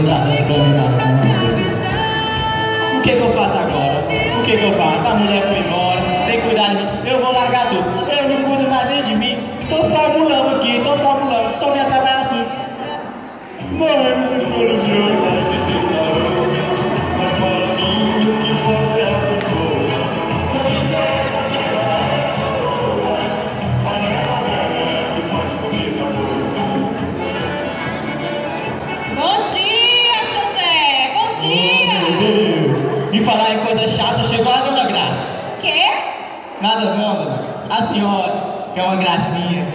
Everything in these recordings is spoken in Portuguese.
tá dando pra mim não. O que eu faço agora? O que eu faço? A mulher foi embora, tem que cuidar de mim. Eu vou largar tudo. Eu não cuido mais nem de mim. Tô só mulando aqui, tô me atrapalhando assim. Mãe, me foram de hoje. Mas para mim, o que importa é a pessoa. Bom dia, seu Zé! Bom dia! Oh, meu Deus! E falar em coisa chata, chegou a dona Graça. Quê? Nada não, dona Graça. A senhora, que é uma gracinha.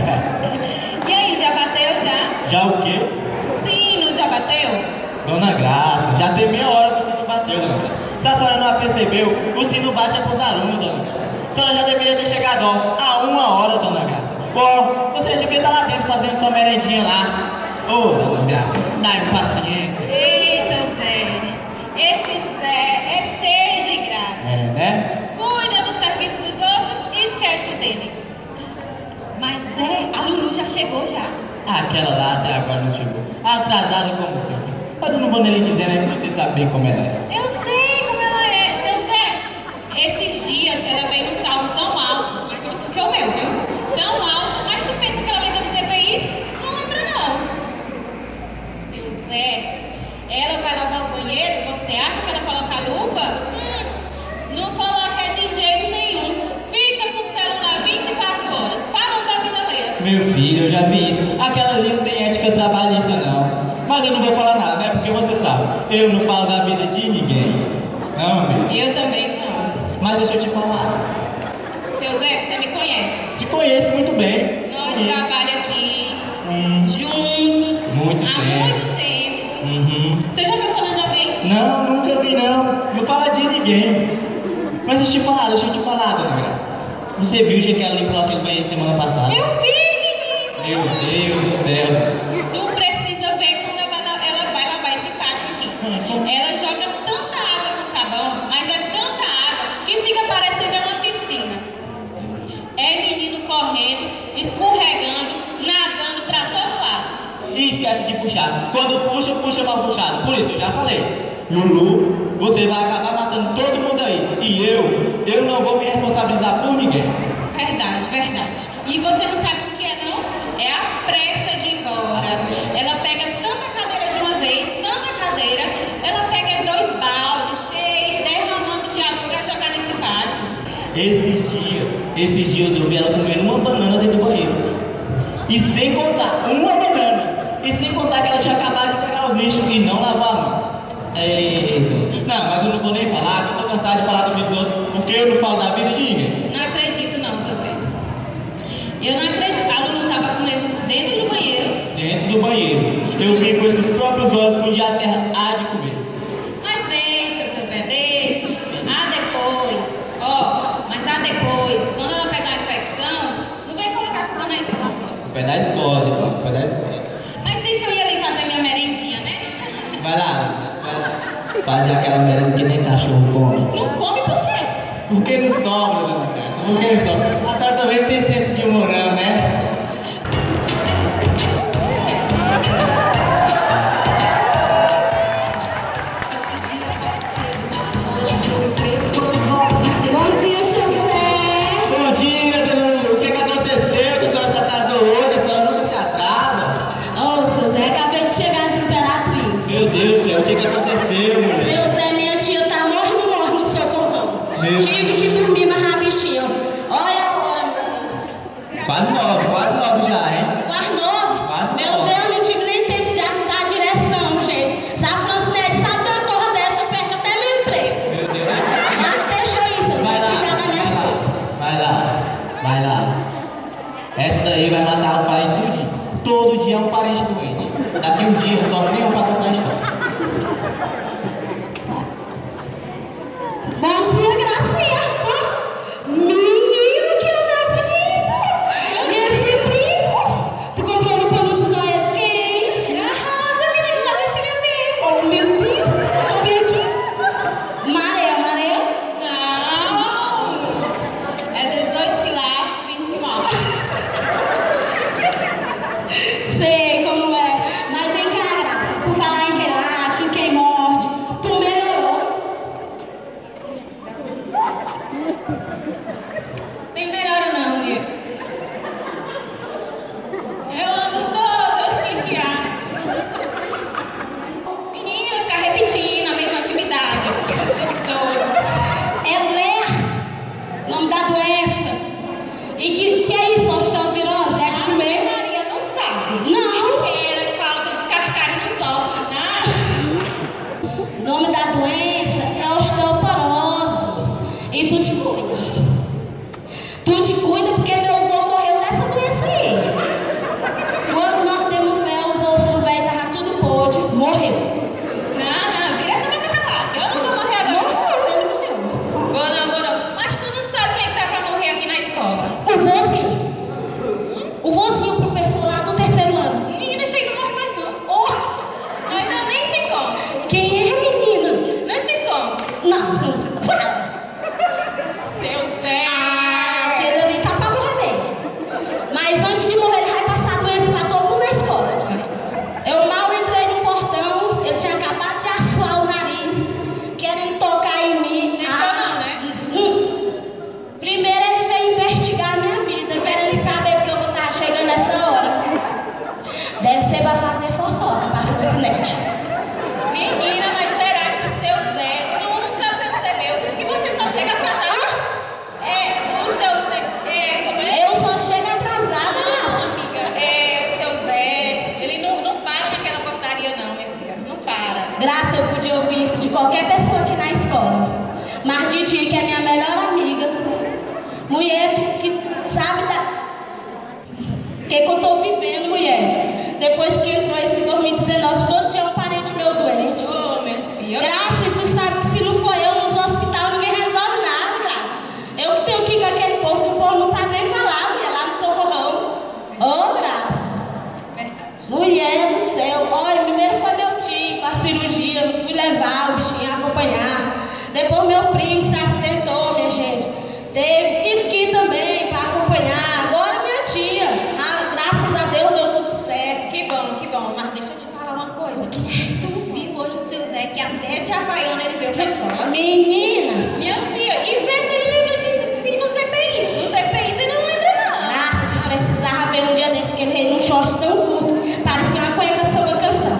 E aí, já bateu já? Já o quê? Sino já bateu? Dona Graça, já tem meia hora que o sino bateu, dona Graça. Se a senhora não a percebeu, o sino bate é pros alunos, dona Graça. A senhora já deveria ter chegado há 1 hora, dona Graça. Pô, você devia estar lá dentro fazendo sua merendinha lá. Ô, dona Graça, dá paciência. Eita, Zé! Esse Zé é cheio de graça. É, né? Cuida do serviço dos outros e esquece dele. Mas Zé, a Lulu já chegou já. Aquela lá até agora não chegou. Atrasada como sempre. Mas eu não vou nem lhe dizer, né, que você sabe bem como ela é. Eu sei como ela é. Seu Zé, esses dias ela veio um saldo tão alto, mais alto do que o meu, viu? Tão alto, mas tu pensa que ela lembra dos EPIs? Não lembra não. Seu Zé, ela vai lavar o banheiro, você acha que ela coloca a luva? Não coloca de jeito nenhum. Fica com o celular 24 horas, falando da vida alheia. Meu filho, eu já vi isso. Aquela ali não tem ética trabalhista, não. Mas eu não vou falar nada, né? Porque você sabe, eu não falo da vida de ninguém. Não, meu. Eu também não. Mas deixa eu te falar. Seu Zé, você me conhece. Te conheço muito bem. Nós Conheço. trabalhamos aqui juntos Muito há tempo. muito tempo. Uhum. Você já viu falando de alguém? Não, nunca vi, não. Não fala de ninguém. Mas deixa eu te falar, dona Graça. Você viu o jeito que ela limpou aquele banheiro semana passada? Eu vi, menino! Meu Deus do céu. Tu precisa ver quando ela vai lavar esse pátio aqui. Ela joga tanta água com sabão, mas é tanta água que fica parecendo uma piscina. É menino correndo, escorregando, nadando pra todo lado. E esquece de puxar. Quando puxa, puxa mal puxado. Por isso eu já falei. Lulu, você vai acabar matando todo mundo aí. E eu não vou me responsabilizar por ninguém. Verdade, verdade. E você não sabe o que é, não? É a pressa de ir embora. Ela pega tanta cadeira de uma vez, tanta cadeira, ela pega 2 baldes cheios, derramando de água pra jogar nesse pátio. Esses dias eu vi ela comendo uma banana dentro do banheiro. E sem contar, uma banana. E sem contar que ela tinha acabado de pegar os lixos e não lavou a mão. Eita. Não, mas eu não vou nem falar, eu tô cansado de falar da vida dos outros, porque eu não falo da vida de ninguém. Não acredito não, seu Zé. Eu não acredito. A Lulu tava comendo dentro do banheiro. Dentro do banheiro. Eu vi com esses próprios olhos que um dia a terra há de comer. Mas deixa, seu Zé, deixa. Ah, depois. Ó, mas depois, quando ela pegar a infecção, não vem colocar a culpa na escola. O pé da escola, depois, o pé da escola. Mas deixa eu ir ali fazer minha merendinha, né? Vai lá, vai lá. Fazer aquela merenda que nem cachorro come. Não come por quê? Porque não sobra, dona Graça. Porque não sobra. A senhora também tem senso de humor, não, né? Bom dia, seu Zé. Bom dia, dona Lulu. O que aconteceu? Que a senhora se atrasou hoje? A senhora nunca se atrasa. Ô, seu Zé, acabei de chegar as Imperatriz. Meu Deus do céu, o que aconteceu, mulher? Seu Zé, minha tia tá morre no seu portão. Meu Tive que dormir mais rapidinho. Olha agora, meu Deus. Quase 9 já, hein? Quase 9. Quase Meu 9. Deus, não tive nem tempo de avisar a direção, gente. Se a Francinete sabe de uma porra dessa, eu perco até meu emprego. Meu Deus. Mas deixa aí, seu Vai Zé, lá, cuidar das minhas coisas. vai lá. Essa daí vai matar o parente tudinho. Todo dia é um parente doente. Daqui um dia não sobra nenhum pra contar a história. Bom dia, Gracinha. Menino, que anda bonito. E esse brinco? Tu comprou no pano de joia de quem? Arrasa, menino, dá esse cabelo. Oh, meu Deus. Deixa eu ver aqui. Maré. Não. É 18 quilates, 20 molas. Sei como é. Mas vem cá, Graça. Por falar em que lá, Deve ser pra fazer fofoca, pra Francinete. Menina, mas será que o seu Zé nunca percebeu que você só chega atrasada? O seu Zé. Como é? Eu só chego atrasada, Nossa, amiga. O seu Zé. Ele não para naquela portaria, não, minha filha. Não para. Graça, eu podia ouvir isso de qualquer pessoa aqui na escola. Mas de ti, que é minha melhor amiga, mulher que sabe que eu tô vivendo, mulher. Depois que entrou esse 2019, todo dia um parente meu doente. Ô, minha filha. Graça, e tu sabe que se não for eu nos hospitais, ninguém resolve nada, Graça. Eu que tenho que ir com aquele povo, que o povo não sabe nem falar, mulher, lá no Socorrão. Ô, Graça. Verdade. Mulher do céu. Olha, primeiro foi meu tio, com a cirurgia, eu fui levar o bichinho a acompanhar. Depois meu primo se acidentou, minha gente. Tive que ir também para acompanhar. Agora minha tia. Graças a Deus deu tudo certo. Que bom, que bom. Mas deixa eu te falar uma coisa. Tu viu hoje o seu Zé, que até de Havaiana ele veio pra escola? Menina. Minha filha, e vê se ele lembra de vir no CPI. No CPI ele não lembra, não. Graça, que precisava ver um dia desse, que ele veio num short tão curto. Parecia uma cueca samba canção.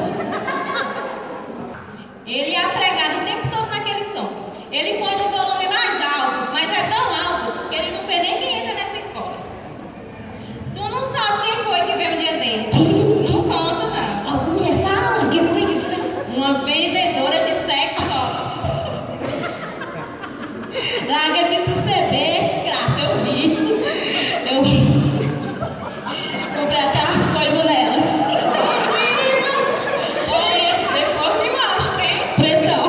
Ele é pregado o tempo todo naquele som. Ele põe no volume mais alto, mas é tão alto que ele não vê nem quem entra nessa escola. Tu não sabe quem foi que veio um dia desse? Não conta, não. Alguma mulher fala? Que foi? Uma vendedora de sex shop. Larga de tu ser besta, Graça, eu vi. Eu comprei até umas coisas nela. Olha, depois me mostra, hein? Pretão.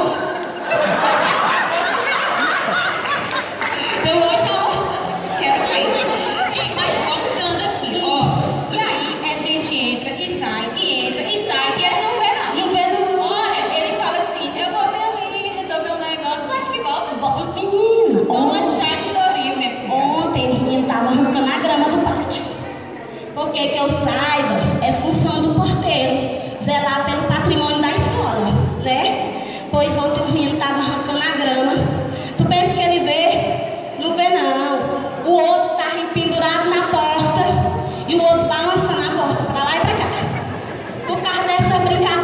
Eu vou te mostrar. Quero ver. Mas voltando aqui, ó. E aí a gente entra e sai, que ele não vê nada. Não vê não. Olha, ele fala assim, eu vou ver ali, resolver um negócio. Tu acha que volta? Menina, Toma chá de Doril, minha filha. ontem os meninos estavam arrancando a grama do pátio. Porque que eu saiba, é função do porteiro zelar pelo patrimônio da escola, né? Pois ontem os meninos estavam arrancando a grama. Tu pensa que ele vê? Não vê não. O outro carro pendurado na porta e o outro balançando a porta pra lá e pra cá. Por causa dessa brincadeira